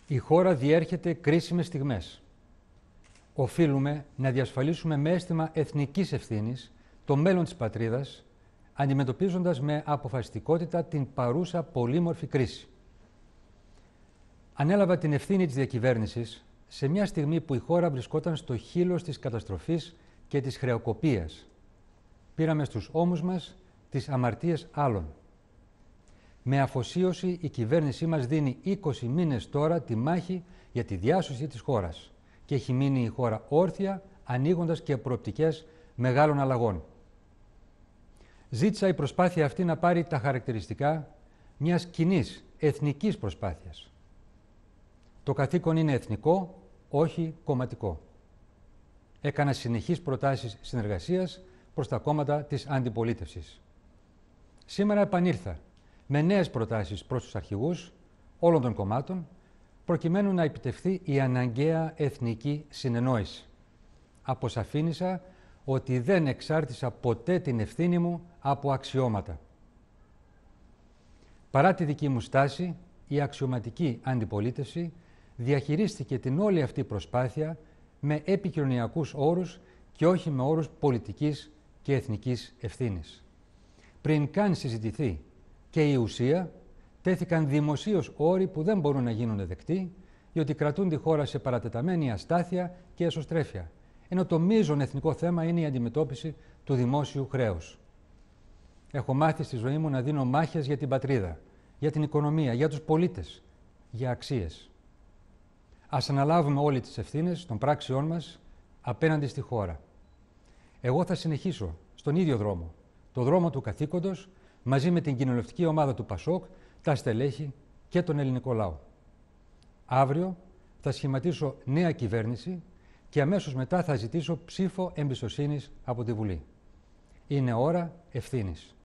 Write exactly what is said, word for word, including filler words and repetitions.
Η χώρα διέρχεται κρίσιμες στιγμές. Οφείλουμε να διασφαλίσουμε με αίσθημα εθνικής ευθύνης το μέλλον της πατρίδας, αντιμετωπίζοντας με αποφασιστικότητα την παρούσα πολύμορφη κρίση. Ανέλαβα την ευθύνη της διακυβέρνησης σε μια στιγμή που η χώρα βρισκόταν στο χείλος της καταστροφής και της χρεοκοπίας. Πήραμε στους ώμους μας τις αμαρτίες άλλων. Με αφοσίωση η κυβέρνησή μας δίνει είκοσι μήνες τώρα τη μάχη για τη διάσωση της χώρας και έχει μείνει η χώρα όρθια, ανοίγοντας και προοπτικές μεγάλων αλλαγών. Ζήτησα η προσπάθεια αυτή να πάρει τα χαρακτηριστικά μιας κοινής εθνικής προσπάθειας. Το καθήκον είναι εθνικό, όχι κομματικό. Έκανα συνεχείς προτάσεις συνεργασίας προς τα κόμματα της αντιπολίτευσης. Σήμερα επανήλθα με νέες προτάσεις προς τους αρχηγούς όλων των κομμάτων, προκειμένου να επιτευχθεί η αναγκαία εθνική συνεννόηση. Αποσαφήνισα ότι δεν εξάρτησα ποτέ την ευθύνη μου από αξιώματα. Παρά τη δική μου στάση, η αξιωματική αντιπολίτευση διαχειρίστηκε την όλη αυτή προσπάθεια με επικοινωνιακούς όρους και όχι με όρους πολιτικής και εθνικής ευθύνης. Πριν καν συζητηθεί και η ουσία, τέθηκαν δημοσίως όροι που δεν μπορούν να γίνουν δεκτοί, διότι κρατούν τη χώρα σε παρατεταμένη αστάθεια και εσωστρέφεια, ενώ το μείζον εθνικό θέμα είναι η αντιμετώπιση του δημόσιου χρέους. Έχω μάθει στη ζωή μου να δίνω μάχες για την πατρίδα, για την οικονομία, για τους πολίτες, για αξίες. Ας αναλάβουμε όλοι τις ευθύνες των πράξεών μας απέναντι στη χώρα. Εγώ θα συνεχίσω στον ίδιο δρόμο, το δρόμο του καθήκοντος, μαζί με την κοινοβουλευτική ομάδα του Πασόκ, τα στελέχη και τον ελληνικό λαό. Αύριο θα σχηματίσω νέα κυβέρνηση και αμέσως μετά θα ζητήσω ψήφο εμπιστοσύνης από τη Βουλή. Είναι ώρα ευθύνης.